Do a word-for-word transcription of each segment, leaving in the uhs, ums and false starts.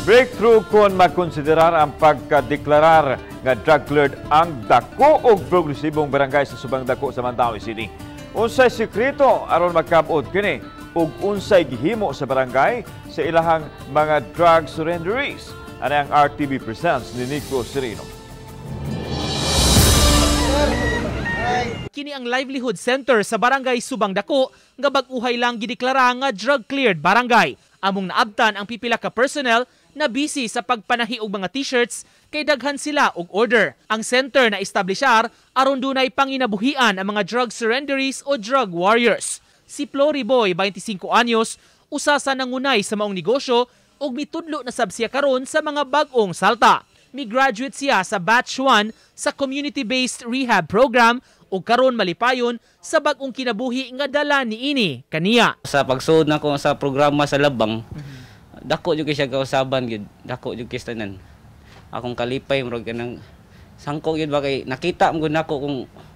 Breakthrough kon makonsiderar ang pagkadeklarar nga drug cleared ang dako og progresibong barangay sa subang dako sa Mandaue City. Unsay sekreto aron makabot kini ug unsay gihimo sa barangay sa ilahang mga drug surrenderies? Ano ang R T V Presents ni Nico Sereno. Kini ang livelihood center sa barangay Subang Dako nga bag-uhay lang gideklara nga drug cleared barangay. Among naabtan ang pipila ka personnel na busy sa pagpanahi og mga t-shirts kay daghan sila og order. Ang center na establishar aron dunay panginabuhian ang mga drug surrenderies o drug warriors. Si Flory Boy, twenty-five anyos, usa sa nangunay sa maong negosyo ug mitudlo na sab siya karon sa mga bag-ong salta. Mi-graduate siya sa batch one sa community-based rehab program ug karon malipayon sa bag-ong kinabuhi nga dala niini kaniya. Sa pagsuod nako sa programa sa Labang, dako jud kay siya kausaban gyud, dako jud kay tanan. Akong kalipay murag kanang sangko gyud ba kay nakita mo nako kung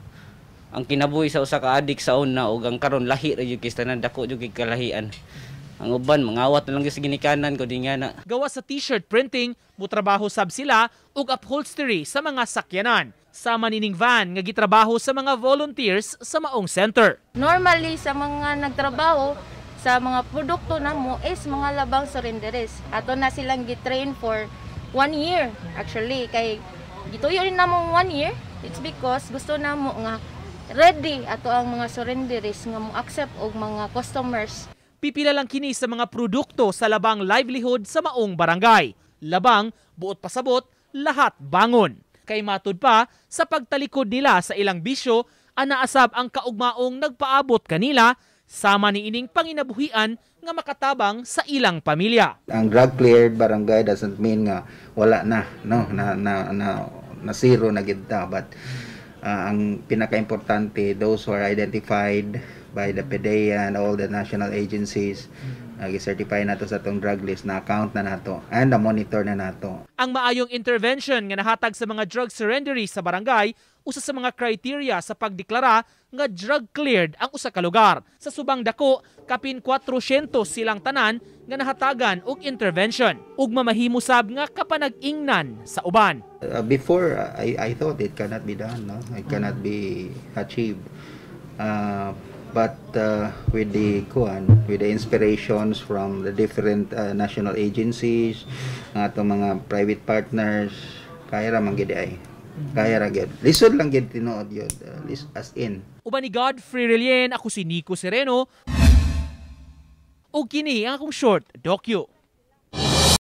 ang kinabuhi sa usa ka adik sa una ug ang karon lahi ra jud kay tanan, dako jud kay kalahian. Ang uban mangawat na lang sa ginikanan ko di nga na. Gawa sa t-shirt printing, mutrabaho sab sila ug upholstery sa mga sakyanan. Sama nining van nga gitrabaho sa mga volunteers sa maong center. Normally sa mga nagtrabaho sa mga produkto namo is mga labang surrenderies. Ato na silang gitrain for one year actually kay gituyo rin namo one year. It's because gusto namo nga ready ato ang mga surrenderies nga mo accept og mga customers. Pipila lang kini sa mga produkto sa labang livelihood sa maong barangay. Labang, buot pasabot, lahat bangon. Kay matud pa, sa pagtalikod nila sa ilang bisyo, anaasab ang kaugmaong nagpaabot kanila, sama ni ining panginabuhian nga makatabang sa ilang pamilya. Ang drug cleared barangay doesn't mean nga wala na, no, na na na, na zero na gid ta, but uh, ang pinaka-importante, those who are identified by the P D E A and all the national agencies, nag-certify nato sa itong drug list, na account na nato and na monitor na nato. Ang maayong intervention nga nahatag sa mga drug surrenderies sa barangay, usa sa mga criteria sa pagdeklara nga drug cleared ang usa ka lugar. Sa Subang Dako, kapin four hundred silang tanan nga nahatagan og intervention ug mamahimo sab nga kapanag-ingnan sa uban. Uh, before uh, I I thought it cannot be done, no? It cannot be achieved. Uh, But uh, with the kuan, with the inspirations from the different uh, national agencies, ang atong mga private partners, kaya ra man gid ay. Kaya ra gid. Lisod lang gid tinuod yun, uh, as in. Uban ni Godfrey Relien, ako si Nico Sereno. O kini ang akong short docu.